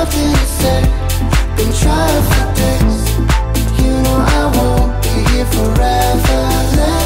nothing to say. Been trying for days. You know I won't be here forever.